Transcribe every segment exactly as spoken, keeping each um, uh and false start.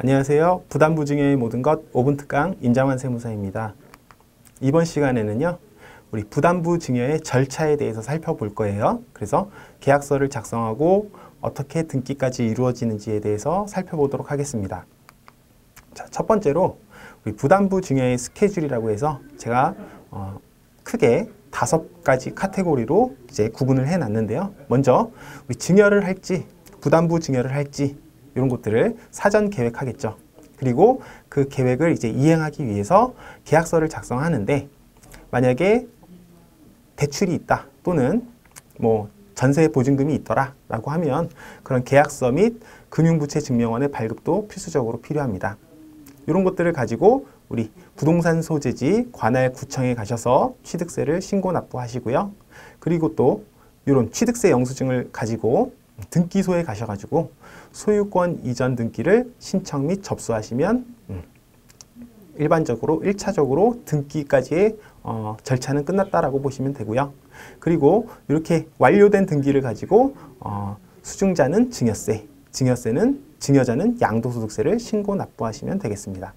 안녕하세요. 부담부증여의 모든 것 오 분 특강 임장환 세무사입니다. 이번 시간에는요, 우리 부담부증여의 절차에 대해서 살펴볼 거예요. 그래서 계약서를 작성하고 어떻게 등기까지 이루어지는지에 대해서 살펴보도록 하겠습니다. 자, 첫 번째로 우리 부담부증여의 스케줄이라고 해서 제가 어, 크게 다섯 가지 카테고리로 이제 구분을 해 놨는데요. 먼저 우리 증여를 할지, 부담부 증여를 할지 이런 것들을 사전 계획하겠죠. 그리고 그 계획을 이제 이행하기 위해서 계약서를 작성하는데, 만약에 대출이 있다 또는 뭐 전세 보증금이 있더라 라고 하면 그런 계약서 및 금융부채 증명원의 발급도 필수적으로 필요합니다. 이런 것들을 가지고 우리 부동산 소재지 관할 구청에 가셔서 취득세를 신고 납부하시고요. 그리고 또 이런 취득세 영수증을 가지고 등기소에 가셔가지고 소유권 이전 등기를 신청 및 접수하시면 일반적으로 일 차적으로 등기까지의 어, 절차는 끝났다라고 보시면 되고요. 그리고 이렇게 완료된 등기를 가지고 어, 수증자는 증여세, 증여세는 증여자는 양도소득세를 신고 납부하시면 되겠습니다.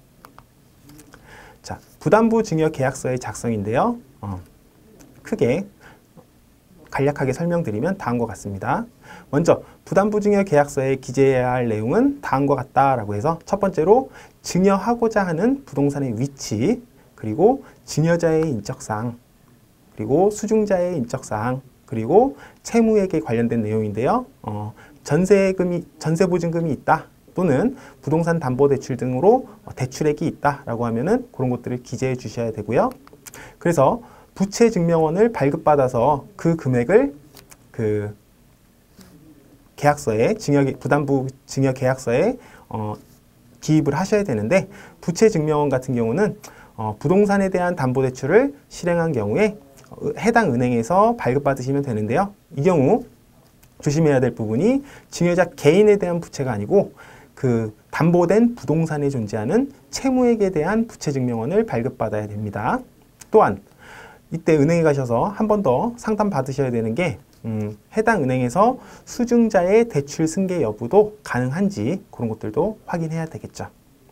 자, 부담부 증여 계약서의 작성인데요. 어, 크게 간략하게 설명드리면 다음과 같습니다. 먼저 부담부 증여 계약서에 기재해야 할 내용은 다음과 같다라고 해서, 첫 번째로 증여하고자 하는 부동산의 위치, 그리고 증여자의 인적사항, 그리고 수증자의 인적사항, 그리고 채무액에 관련된 내용인데요. 어, 전세금이, 전세보증금이 있다 또는 부동산 담보대출 등으로 대출액이 있다라고 하면은 그런 것들을 기재해 주셔야 되고요. 그래서 부채증명원을 발급받아서 그 금액을 그 계약서에, 증여, 부담부 증여 계약서에 어, 기입을 하셔야 되는데, 부채증명원 같은 경우는 어, 부동산에 대한 담보대출을 실행한 경우에 해당 은행에서 발급받으시면 되는데요. 이 경우 조심해야 될 부분이 증여자 개인에 대한 부채가 아니고 그 담보된 부동산에 존재하는 채무액에 대한 부채증명원을 발급받아야 됩니다. 또한 이때 은행에 가셔서 한 번 더 상담 받으셔야 되는 게 음, 해당 은행에서 수증자의 대출 승계 여부도 가능한지 그런 것들도 확인해야 되겠죠.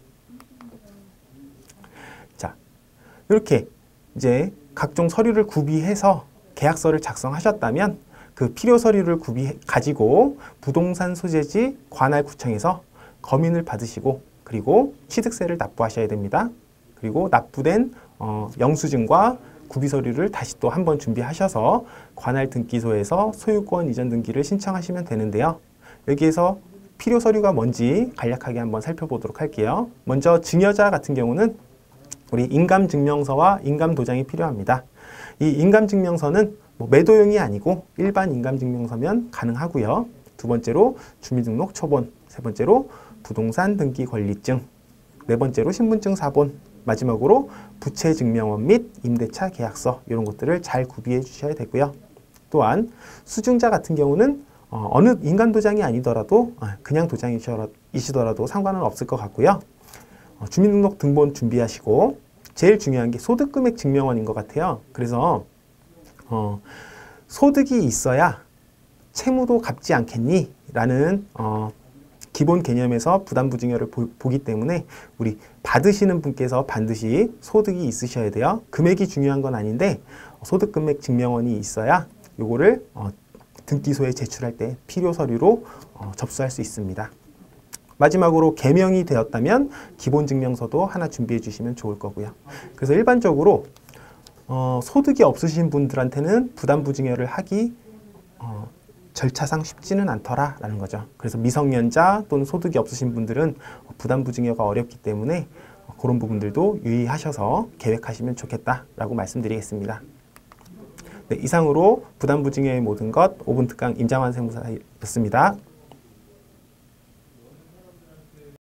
자, 이렇게 이제 각종 서류를 구비해서 계약서를 작성하셨다면 그 필요 서류를 구비 가지고 부동산 소재지 관할 구청에서 검인을 받으시고, 그리고 취득세를 납부하셔야 됩니다. 그리고 납부된 어, 영수증과 구비 서류를 다시 또 한번 준비하셔서 관할 등기소에서 소유권 이전 등기를 신청하시면 되는데요. 여기에서 필요 서류가 뭔지 간략하게 한번 살펴보도록 할게요. 먼저 증여자 같은 경우는 우리 인감증명서와 인감도장이 필요합니다. 이 인감증명서는 뭐 매도용이 아니고 일반 인감증명서면 가능하고요. 두 번째로 주민등록 초본, 세 번째로 부동산 등기 권리증, 네 번째로 신분증 사본, 마지막으로 부채증명원 및 임대차 계약서, 이런 것들을 잘 구비해 주셔야 되고요. 또한 수증자 같은 경우는 어, 어느 인감도장이 아니더라도 그냥 도장이시더라도 상관은 없을 것 같고요. 어, 주민등록 등본 준비하시고, 제일 중요한 게 소득금액 증명원인 것 같아요. 그래서 어, 소득이 있어야 채무도 갚지 않겠니? 라는 어, 기본 개념에서 부담부증여를 보기 때문에 우리 받으시는 분께서 반드시 소득이 있으셔야 돼요. 금액이 중요한 건 아닌데 소득금액 증명원이 있어야 요거를 어, 등기소에 제출할 때 필요 서류로 어, 접수할 수 있습니다. 마지막으로 개명이 되었다면 기본 증명서도 하나 준비해 주시면 좋을 거고요. 그래서 일반적으로 어, 소득이 없으신 분들한테는 부담부증여를 하기 어, 절차상 쉽지는 않더라라는 거죠. 그래서 미성년자 또는 소득이 없으신 분들은 부담부증여가 어렵기 때문에 그런 부분들도 유의하셔서 계획하시면 좋겠다라고 말씀드리겠습니다. 네, 이상으로 부담부증여의 모든 것 오 분 특강 임장환 세무사였습니다.